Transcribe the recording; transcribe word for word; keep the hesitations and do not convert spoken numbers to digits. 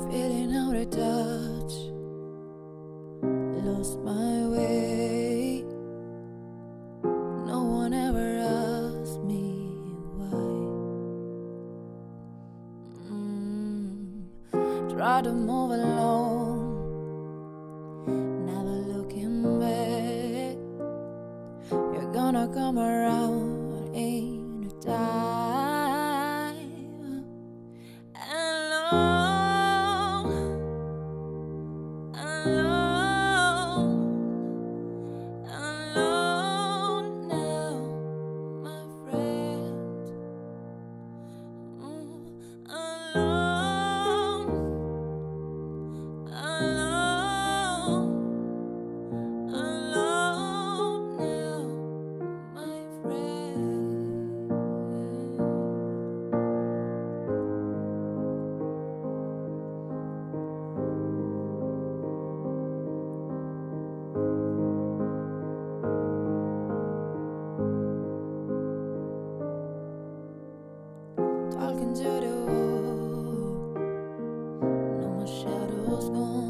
feeling out of touch, lost my way. No one ever asked me why. mm. Try to move along, never looking back. You're gonna come around in a time. Alone, alone, alone now, my friend. Mm, alone, alone, alone now, my friend. Talking to the wall, no more shadows gone.